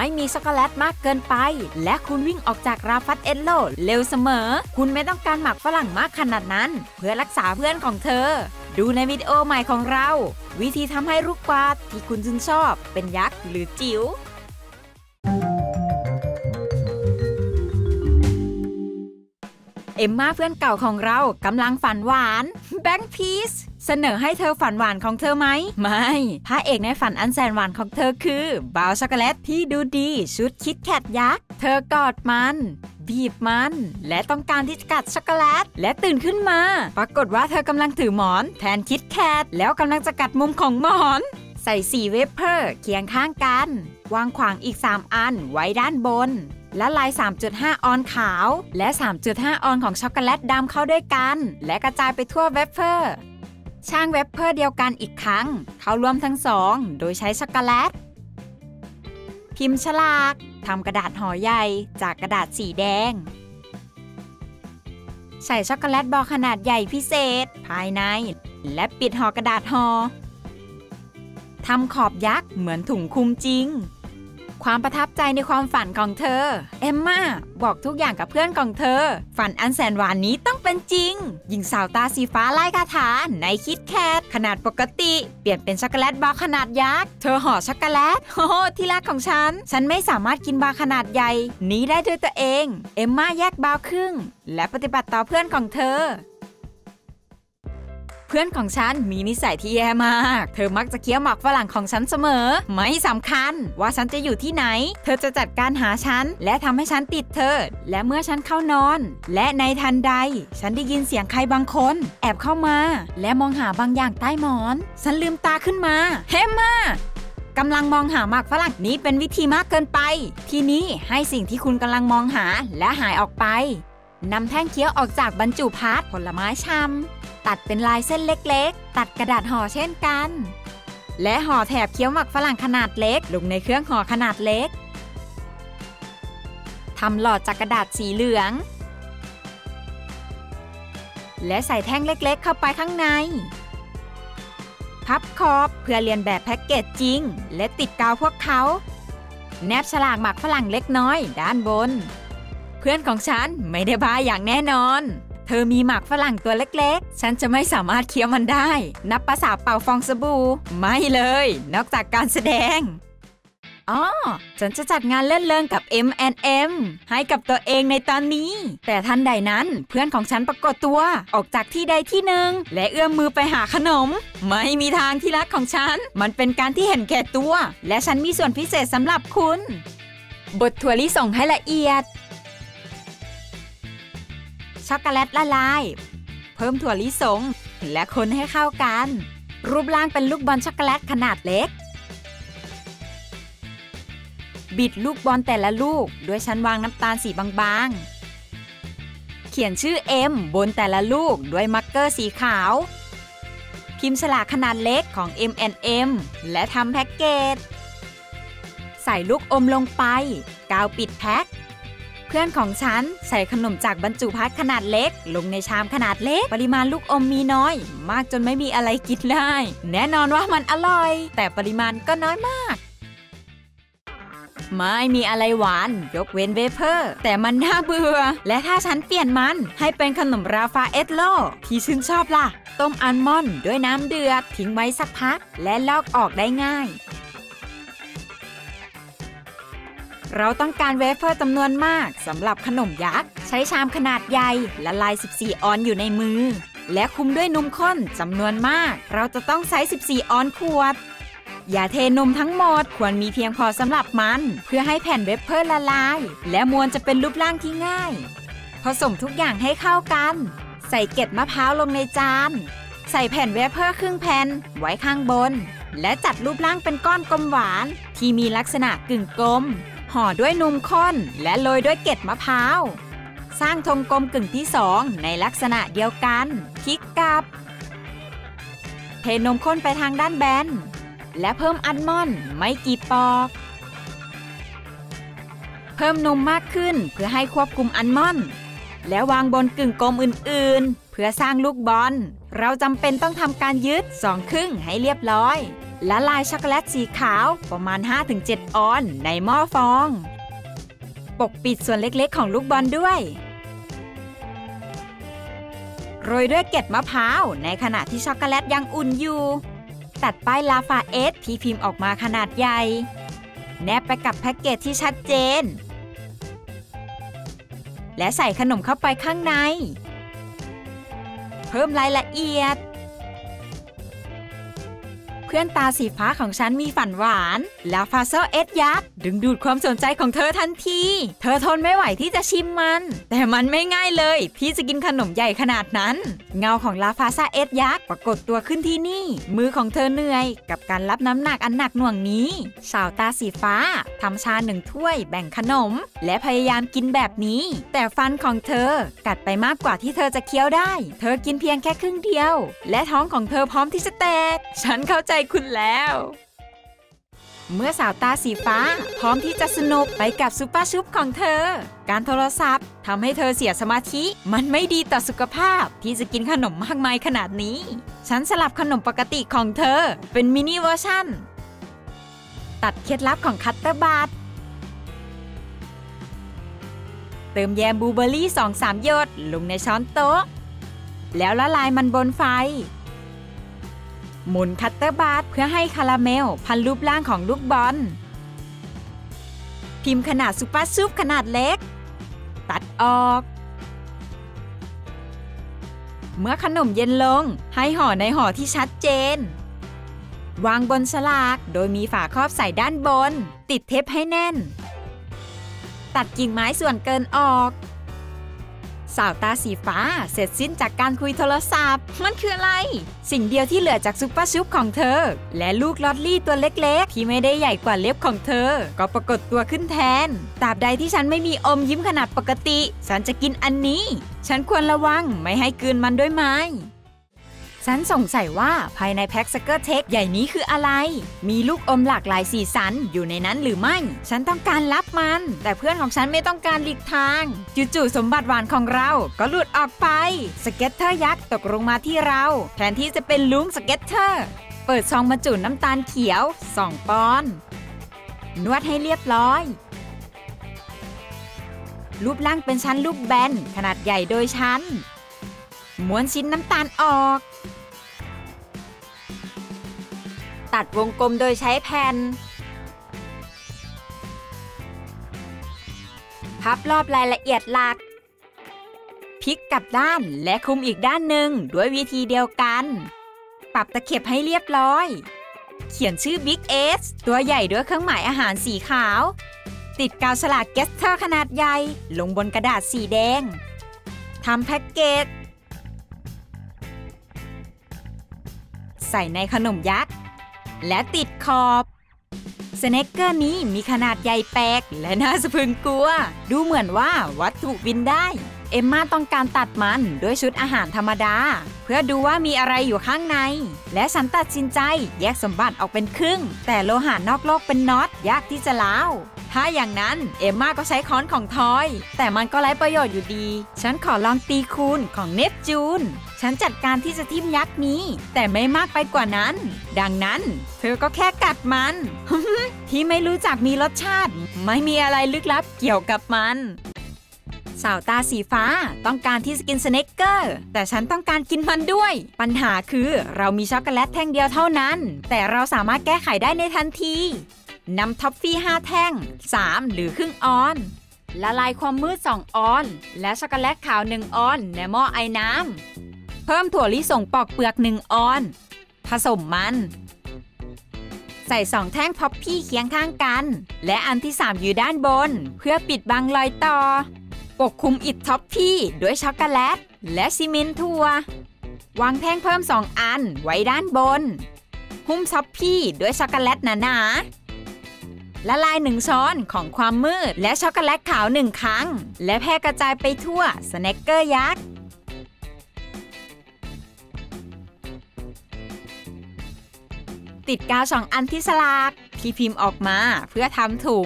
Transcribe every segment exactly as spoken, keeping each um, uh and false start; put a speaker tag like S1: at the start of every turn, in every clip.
S1: ไม่มีช็อกโกแลตมากเกินไปและคุณวิ่งออกจากราฟัตเอลโลเร็วเสมอคุณไม่ต้องการหมักฝรั่งมากขนาดนั้นเพื่อรักษาเพื่อนของเธอดูในวิดีโอใหม่ของเราวิธีทำให้ลูกกวาดที่คุณชื่นชอบเป็นยักษ์หรือจิ๋วเอมม่าเพื่อนเก่าของเรากำลังฝันหวานแบงค์พีซเสนอให้เธอฝันหวานของเธอไหมไม่พระเอกในฝันอันแสนหวานของเธอคือบาวช็อกโกแลตที่ดูดีชุดคิดแคทยักษ์เธอกอดมันบีบมันและต้องการที่จะกัดช็อกโกแลตและตื่นขึ้นมาปรากฏว่าเธอกำลังถือหมอนแทนคิดแคทแล้วกำลังจะกัดมุมของหมอนใส่สีเวเปอร์เคียงข้างกันวางขวางอีกสามอันไว้ด้านบนและลาย สามจุดห้า ออนขาวและ สามจุดห้า ออนของช็อกโกแลตดำเข้าด้วยกันและกระจายไปทั่วเวเปอร์ช่างเวเปอร์เดียวกันอีกครั้งเข้ารวมทั้งสองโดยใช้ช็อกโกแลตพิมพ์ฉลากทำกระดาษห่อใหญ่จากกระดาษสีแดงใส่ช็อกโกแลตบอลขนาดใหญ่พิเศษภายในและปิดห่อกระดาษห่อทำขอบยักษ์เหมือนถุงคลุมจริงความประทับใจในความฝันของเธอเอมม่าบอกทุกอย่างกับเพื่อนของเธอฝันอันแสนหวานนี้ต้องเป็นจริงหญิงสาวตาสีฟ้าไล่คาถาในคิดแคทขนาดปกติเปลี่ยนเป็นช็อกโกแลตบาร์ขนาดยักษ์เธอห่อช็อกโกแลตโอ้ที่รักของฉันฉันไม่สามารถกินบาร์ขนาดใหญ่นี้ได้ด้วยตัวเองเอมม่าแยกบาร์ครึ่งและปฏิบัติต่อเพื่อนของเธอเพื่อนของฉันมีนิสัยที่แย่มากเธอมักจะเคี้ยวหมักฝรั่งของฉันเสมอไม่สำคัญว่าฉันจะอยู่ที่ไหนเธอจะจัดการหาฉันและทำให้ฉันติดเธอและเมื่อฉันเข้านอนและในทันใดฉันได้ยินเสียงใครบางคนแอบเข้ามาและมองหาบางอย่างใต้หมอนฉันลืมตาขึ้นมาเฮมม่ากำลังมองหาหมากฝรั่งนี้เป็นวิธีมากเกินไปทีนี้ให้สิ่งที่คุณกำลังมองหาและหายออกไปนำแท่งเคี้ยวออกจากบรรจุภัณฑ์ผลไม้ชำตัดเป็นลายเส้นเล็กๆตัดกระดาษห่อเช่นกันและห่อแถบเคี้ยวหมักฝรั่งขนาดเล็กลงในเครื่องห่อขนาดเล็กทำหลอดจากกระดาษสีเหลืองและใส่แท่งเล็กๆเข้าไปข้างในพับขอบเพื่อเลียนแบบแพ็กเกจจริงและติดกาวพวกเขาแนบฉลากหมักฝรั่งเล็กน้อยด้านบนเพื่อนของฉันไม่ได้บ้าอย่างแน่นอนเธอมีหมากฝรั่งตัวเล็กๆฉันจะไม่สามารถเคี้ยวมันได้นับภาษาเป่าฟองสบู่ไม่เลยนอกจากการแสดงอ๋อฉันจะจัดงานเล่นเลิงกับ เอ็ม แอนด์ เอ็ม ให้กับตัวเองในตอนนี้แต่ทันใดนั้นเพื่อนของฉันปรากฏตัวออกจากที่ใดที่หนึ่งและเอื้อมมือไปหาขนมไม่มีทางที่รักของฉันมันเป็นการที่เห็นแก่ตัวและฉันมีส่วนพิเศษสำหรับคุณบดถั่วลิสงให้ละเอียดช็อกโกแลตละลายเพิ่มถั่วลิสงและคนให้เข้ากันรูปร่างเป็นลูกบอลช็อกโกแลตขนาดเล็กบิดลูกบอลแต่ละลูกด้วยชั้นวางน้ำตาลสีบางๆเขียนชื่อ M บนแต่ละลูกด้วยมาร์กเกอร์สีขาวพิมพ์ฉลากขนาดเล็กของ เอ็ม แอนด์ เอ็ม และทำแพ็กเกจใส่ลูกอมลงไปกาวปิดแพ็คเพื่อนของฉันใส่ขนมจากบรรจุภัณฑ์ขนาดเล็กลงในชามขนาดเล็กปริมาณลูกอมมีน้อยมากจนไม่มีอะไรกินได้แน่นอนว่ามันอร่อยแต่ปริมาณก็น้อยมากไม่มีอะไรหวานยกเว้นเวเปอร์แต่มันน่าเบื่อและถ้าฉันเปลี่ยนมันให้เป็นขนมราฟาเอลโลที่ฉันชอบล่ะต้มอัลมอนด์ด้วยน้ำเดือดทิ้งไว้สักพักและลอกออกได้ง่ายเราต้องการเวเฟอร์จำนวนมากสำหรับขนมยักษ์ใช้ชามขนาดใหญ่ละลายสิบสี่ออนซ์อยู่ในมือและคุมด้วยนมข้นจำนวนมากเราจะต้องใช้สิบสี่ออนซ์ขวดอย่าเทนมทั้งหมดควรมีเพียงพอสำหรับมันเพื่อให้แผ่นเวเฟอร์ละลายและมวลจะเป็นรูปร่างที่ง่ายผสมทุกอย่างให้เข้ากันใส่เกล็ดมะพร้าวลงในจานใส่แผ่นเวเฟอร์ครึ่งแผ่นไว้ข้างบนและจัดรูปร่างเป็นก้อนกลมหวานที่มีลักษณะกึ่งกลมห่อด้วยนมข้นและโรยด้วยเกล็ดมะพร้าวสร้างธงกลมกึ่งที่สองในลักษณะเดียวกันพลิกกลับเทนมข้นไปทางด้านแบนและเพิ่มอัลมอนด์ไม่กี่ปอกเพิ่มนมมากขึ้นเพื่อให้ควบคุมอัลมอนด์และวางบนกึ่งกลมอื่นเพื่อสร้างลูกบอลเราจำเป็นต้องทำการยึดสองครึ่งให้เรียบร้อยละลายช็อกโกแลตสีขาวประมาณ ห้าถึงเจ็ด ออนซ์ในหม้อฟองปกปิดส่วนเล็กๆของลูกบอลด้วยโรยด้วยเกล็ดมะพร้าวในขณะที่ช็อกโกแลตยังอุ่นอยู่ตัดป้ายลาฟาเอสที่พิมพ์ออกมาขนาดใหญ่แนบไปกับแพ็กเกจที่ชัดเจนและใส่ขนมเข้าไปข้างในเพิ่มรายละเอียดเพื่อนตาสีฟ้าของฉันมีฝันหวานลาฟาโซเอสยักษ์ดึงดูดความสนใจของเธอทันทีเธอทนไม่ไหวที่จะชิมมันแต่มันไม่ง่ายเลยที่จะกินขนมใหญ่ขนาดนั้นเงาของลาฟาซาเอสยักษ์ปรากฏตัวขึ้นที่นี่มือของเธอเหนื่อยกับการรับน้ำหนักอันหนักหน่วงนี้สาวตาสีฟ้าทำชาหนึ่งถ้วยแบ่งขนมและพยายามกินแบบนี้แต่ฟันของเธอกัดไปมากกว่าที่เธอจะเคี้ยวได้เธอกินเพียงแค่ครึ่งเดียวและท้องของเธอพร้อมที่จะแตกฉันเข้าใจคุณแล้วเมื่อสาวตาสีฟ้าพร้อมที่จะสนุกไปกับซุปเปอร์ชุบของเธอการโทรศัพท์ทำให้เธอเสียสมาธิมันไม่ดีต่อสุขภาพที่จะกินขนมมากมายขนาดนี้ฉันสลับขนมปกติของเธอเป็นมินิเวอร์ชั่นตัดเคล็ดลับของคัตเตอร์บัดเติมแยมบลูเบอร์รี่ สองถึงสาม หยดลงในช้อนโต๊ะแล้วละลายมันบนไฟหมุนคัตเตอร์บัดเพื่อให้คาราเมลพันรูปร่างของลูกบอลพิมพ์ขนาดซุปเปอร์ซุปขนาดเล็กตัดออกเมื่อขนมเย็นลงให้ห่อในห่อที่ชัดเจนวางบนฉลากโดยมีฝาครอบใส่ด้านบนติดเทปให้แน่นตัดกิ่งไม้ส่วนเกินออกสาวตาสีฟ้าเสร็จสิ้นจากการคุยโทรศัพท์มันคืออะไรสิ่งเดียวที่เหลือจากซุปเปอร์ชุบของเธอและลูกลอตลี่ตัวเล็กๆที่ไม่ได้ใหญ่กว่าเล็บของเธอก็ปรากฏตัวขึ้นแทนตราบใดที่ฉันไม่มีอมยิ้มขนาดปกติฉันจะกินอันนี้ฉันควรระวังไม่ให้กลืนมันด้วยไหมฉันสงสัยว่าภายในแพ็คสเกอร์เทคใหญ่นี้คืออะไรมีลูกอมหลากหลายสีสันอยู่ในนั้นหรือไม่ฉันต้องการรับมันแต่เพื่อนของฉันไม่ต้องการหลีกทางจู่ๆสมบัติหวานของเราก็หลุดออกไปสเก็ตเตอร์ยักษ์ตกลงมาที่เราแทนที่จะเป็นลุงสเก็ตเตอร์เปิดซองบรรจุน้ำตาลเขียวสองปอนด์นวดให้เรียบร้อยรูปร่างเป็นชั้นลูกแบนขนาดใหญ่โดยชั้นม้วนชิ้นน้ำตาลออกตัดวงกลมโดยใช้แผ่นพับรอบรายละเอียดหลักพลิกกลับด้านและคลุมอีกด้านหนึ่งด้วยวิธีเดียวกันปรับตะเข็บให้เรียบร้อยเขียนชื่อ Big S ตัวใหญ่ด้วยเครื่องหมายอาหารสีขาวติดกาวฉลากเกสเตอร์ขนาดใหญ่ลงบนกระดาษสีแดงทำแพ็กเกจใส่ในขนมยักษ์และติดขอบสแน็คเกอร์นี้มีขนาดใหญ่แปลกและน่าสะพรึงกลัวดูเหมือนว่าวัตถุบินได้เอมม่าต้องการตัดมันด้วยชุดอาหารธรรมดาเพื่อดูว่ามีอะไรอยู่ข้างในและฉันตัดสินใจแยกสมบัติออกเป็นครึ่งแต่โลหะนอกโลกเป็นน็อตยากที่จะล้าวถ้าอย่างนั้นเอมม่าก็ใช้ค้อนของทอยแต่มันก็ไร้ประโยชน์อยู่ดีฉันขอลองตีคูณของเนปจูนฉันจัดการที่จะทิ่มยักษ์นี้แต่ไม่มากไปกว่านั้นดังนั้นเธอก็แค่กัดมัน ที่ไม่รู้จักมีรสชาติไม่มีอะไรลึกลับเกี่ยวกับมันสาวตาสีฟ้าต้องการที่จะกินสเน็กเกอร์แต่ฉันต้องการกินมันด้วยปัญหาคือเรามีช็อกโกแลตแท่งเดียวเท่านั้นแต่เราสามารถแก้ไขได้ในทันทีนำท็อฟฟี่ห้าแท่งสามหรือครึ่งออนซ์ละลายความมืดสองออนซ์และช็อกโกแลตขาวหนึ่งออนซ์ในหม้อไอ้น้ำเพิ่มถั่วลิสงปอกเปลือกหนึ่งออนซ์ผสมมันใส่สองแท่งท็อฟฟี่เคียงข้างกันและอันที่สามอยู่ด้านบนเพื่อปิดบังรอยต่อปกคลุมอิฐท็อฟฟี่ด้วยช็อกโกแลตและซีเมนต์ถั่ววางแท่งเพิ่มสองอันไว้ด้านบนหุ้มท็อฟฟี่ด้วยช็อกโกแลตหนาๆละลายหนึ่งช้อนของความมืดและช็อกโกแลตขาวหนึ่งครั้งและแพร่กระจายไปทั่วสแน็คเกอร์ยักษ์ติดกาวสองอันที่ฉลากที่พิมพ์ออกมาเพื่อทำถุง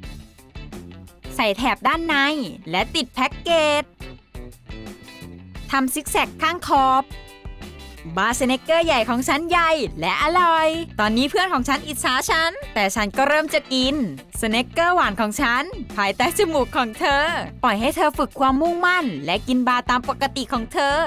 S1: ใส่แถบด้านในและติดแพ็กเกจทำซิกแซกข้างขอบบาร์สเนกเกอร์ใหญ่ของฉันใหญ่และอร่อยตอนนี้เพื่อนของฉันอิจฉาฉันแต่ฉันก็เริ่มจะกินสเนกเกอร์หวานของฉันภายใต้จมูกของเธอปล่อยให้เธอฝึกความมุ่งมั่นและกินบาร์ตามปกติของเธอ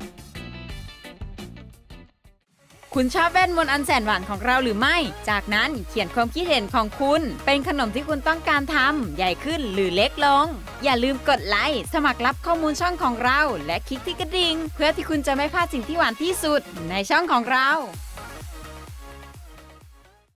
S1: คุณชอบแว่นมนต์อันแสนหวานของเราหรือไม่จากนั้นเขียนความคิดเห็นของคุณเป็นขนมที่คุณต้องการทำใหญ่ขึ้นหรือเล็กลงอย่าลืมกดไลค์สมัครรับข้อมูลช่องของเราและคลิกที่กระดิ่งเพื่อที่คุณจะไม่พลาดสิ่งที่หวานที่สุดในช่องของเรา